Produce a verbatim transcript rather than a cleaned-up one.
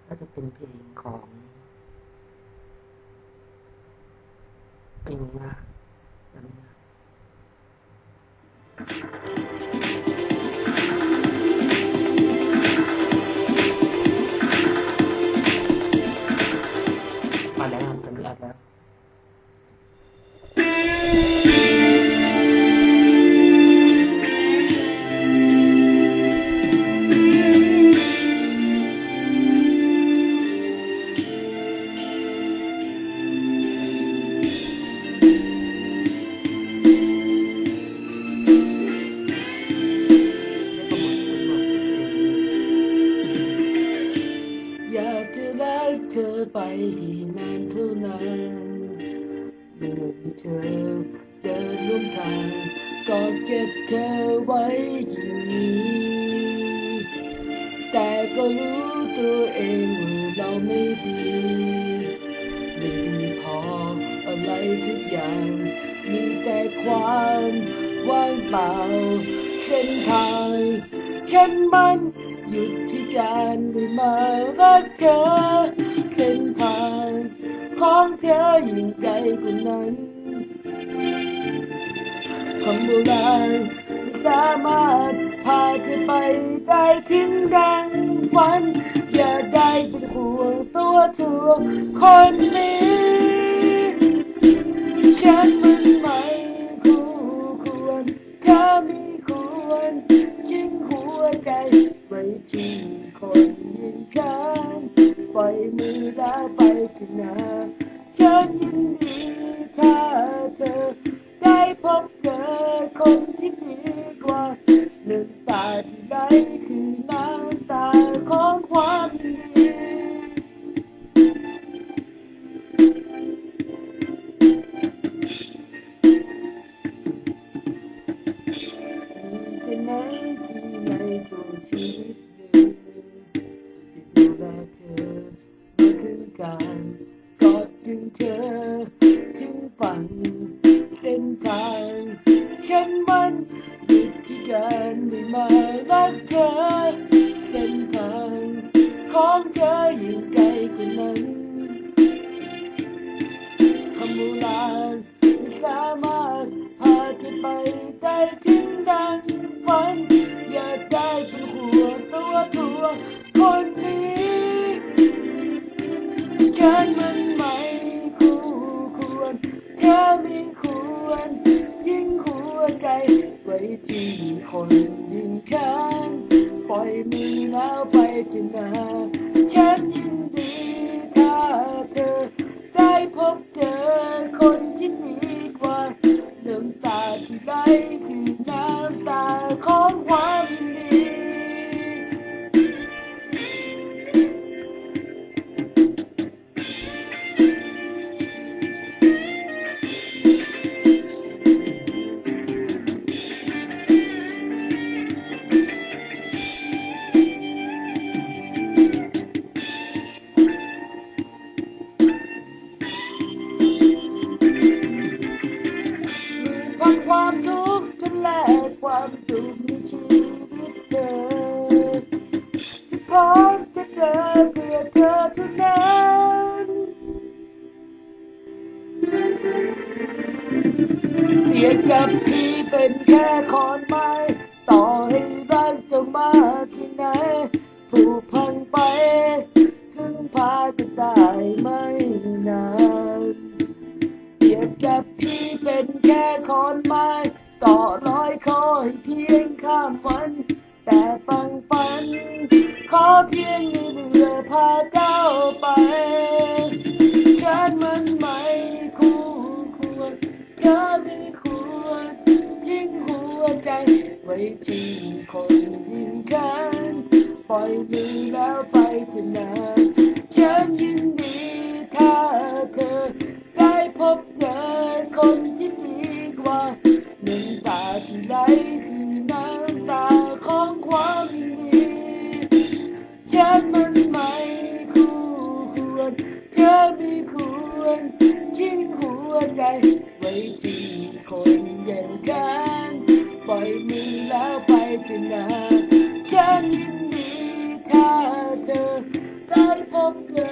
ก็จะเป็นเพลงของเพลงนะแบบนี้นะมาแล้วตอนนี้อัดแล้ว อยากจะรักเธอไปให้นานเท่านานเมื่อมีเธอเดินร่วมทางก็เก็บเธอไว้อย่างนี้แต่ก็รู้ตัวเองว่าเราไม่ดีไม่ดีพออะไรทุกอย่างมีแต่ความว่างเปล่าเส้นทางฉันมันหยุดที่การได้มารักเธอเส้นทางของเธอยิ่งไกลกว่านั้นคนโบราณสามารถพาเธอไปได้ถึงดังฝันอย่าได้เป็นห่วงตัวเธอคนนี้ฉันมันไม่คู่ควรเธอไม่ควรจึงหัวใจไว้ที่คนอย่างฉันปล่อยมือแล้วไปเถอะนะฉันยินดีถ้าเธอได้พบเจอคนที่ดีกว่าน้ำตาที่ไหลคือน้ำตาของความดีมีแค่ไหนที่ในช่วงชีวิตหนึ่งที่ดูแลเธอมาครึ่งทางกอดถึงเธอถึงฝั่งเส้นทางฉันมันหยุดที่การได้มารักเธอเส้นทางของเธออยู่ไกลกว่านั้นคำโบราณสามารถพาเธอไปได้ถึงดังฝันอย่าได้เป็นหัวตัวทัวคนนี้ฉันมันไม่คู่ควรเธอไม่ควรทิ้งหัวใจไว้ที่คนอย่างฉันปล่อยมือแล้วไปเถอะนะฉันยินดีถ้าเธอได้พบเจอคนที่ดีกว่าน้ำตาที่ไหลคือน้ำตาของความดีความทุกข์จนแลกความสุขในชีวิตเธอที่พร้อมจะเจอเพื่อเธอเท่านั้นเสียกับพี่เป็นแค่ขอนไม้ต่อให้รักจะมาที่ไหนผูกพันไปถึงพาจะได้ไม่นานเปรียบกับพี่เป็นแค่ขอนไม้ต่อร้อยคอให้เพียงข้ามวันแต่ฟังฝันขอเพียงมีเรือพาเจ้าไปฉันมันไม่คู่ควรเธอไม่ควรทิ้งหัวใจไว้ที่คนอย่างฉันปล่อยมือแล้วไปเถอะนะฉันยินดีถ้าเธอได้พบเจอคนที่ดีกว่าน้ำตาที่ไหลคือน้ำตาของความดีฉันมันไม่คู่ควรเธอไม่ควรทิ้งหัวใจไว้ที่คนอย่างฉันปล่อยมือแล้วไปเถอะนะฉันยินดีถ้าเธอได้พบบเจอ